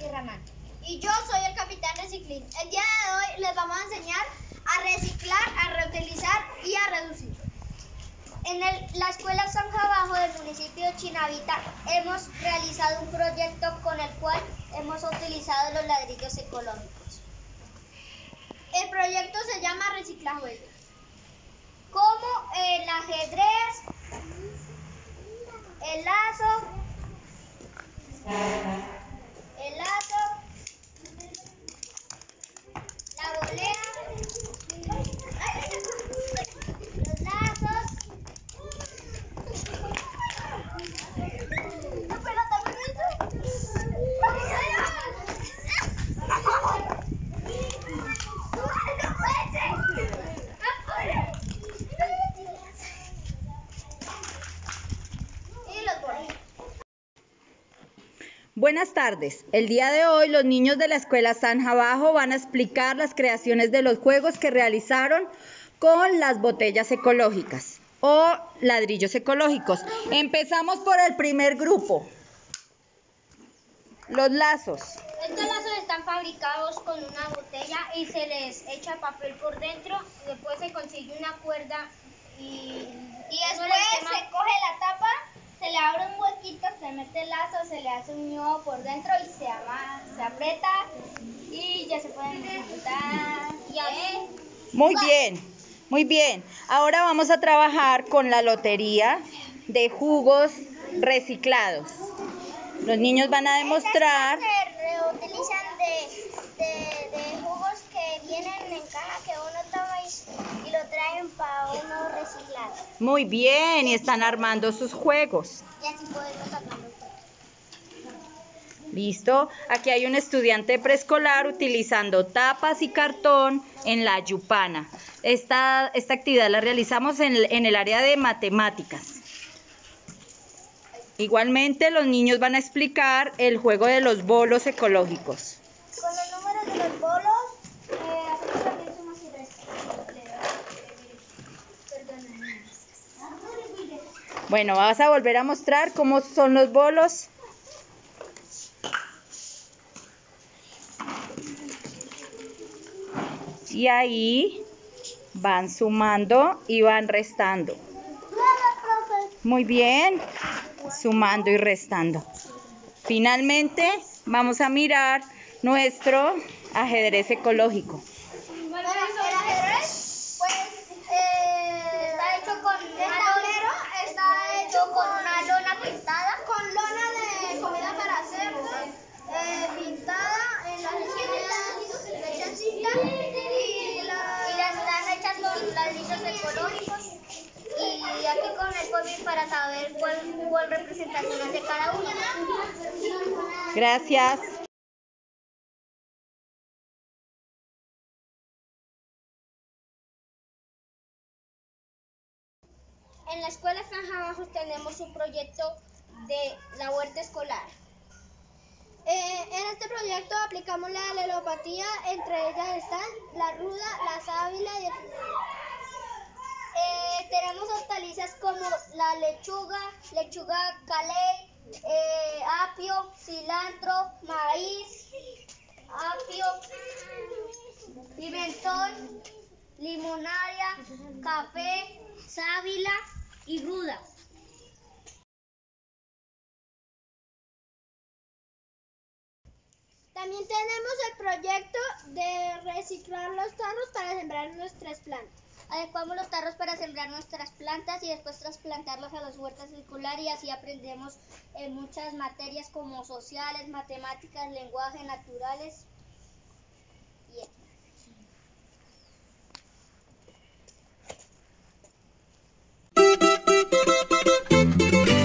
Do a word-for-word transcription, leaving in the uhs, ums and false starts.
y Ramán. Y yo soy el capitán Reciclín. El día de hoy les vamos a enseñar a reciclar, a reutilizar y a reducir. En el, la escuela Zanja Bajo del municipio de Chinavita hemos realizado un proyecto con el cual hemos utilizado los ladrillos ecológicos. El proyecto se llama Reciclajuegos. Como el ajedrez, el lazo, el lazo, la volea, los lazos, la pelota y los bolos. Buenas tardes. El día de hoy los niños de la escuela Zanja Bajo van a explicar las creaciones de los juegos que realizaron con las botellas ecológicas o ladrillos ecológicos. Empezamos por el primer grupo. Los lazos. Estos lazos están fabricados con una botella y se les echa papel por dentro, después se consigue una cuerda y, y después se coge la tapa, se le abre un huequito, se mete el lazo, se le hace un nudo por dentro y se ama, se aprieta y ya se pueden ejecutar. Y así. Muy bien, muy bien. Ahora vamos a trabajar con la lotería de jugos reciclados. Los niños van a demostrar. Se reutilizan de, de, de jugos que vienen en caja que uno toma y, y lo traen para uno reciclar. Muy bien, y están armando sus juegos. Y así podemos sacarlo. ¿Listo? Aquí hay un estudiante preescolar utilizando tapas y cartón en la yupana. Esta, esta actividad la realizamos en, en el área de matemáticas. Igualmente los niños van a explicar el juego de los bolos ecológicos. Con los números de los bolos, eh, hacemos también sumas y restas. Bueno, vas a volver a mostrar cómo son los bolos. Y ahí van sumando y van restando. Muy bien, sumando y restando. Finalmente, vamos a mirar nuestro ajedrez ecológico. Bueno, el ajedrez, pues, eh, está hecho con un tablero, está hecho con una lona pintada, con lona de comida para hacer, eh, pintada en las esquinas, le echan cinta y, la, y las están hechas con ladrillos ecológicos. Y aquí con el polvo para saber cuál, cuál representación es de cada uno. Gracias. En la escuela Zanja Bajo tenemos un proyecto de la huerta escolar. Eh, en este proyecto aplicamos la alelopatía, entre ellas están la ruda, la sábila y el Eh, tenemos hortalizas como la lechuga, lechuga caley, eh, apio, cilantro, maíz, apio, pimentón, limonaria, café, sábila y ruda. También tenemos el proyecto de reciclar los tarros para sembrar nuestras plantas. Adecuamos los tarros para sembrar nuestras plantas y después trasplantarlos a las huertas circulares y así aprendemos eh, muchas materias como sociales, matemáticas, lenguaje, naturales y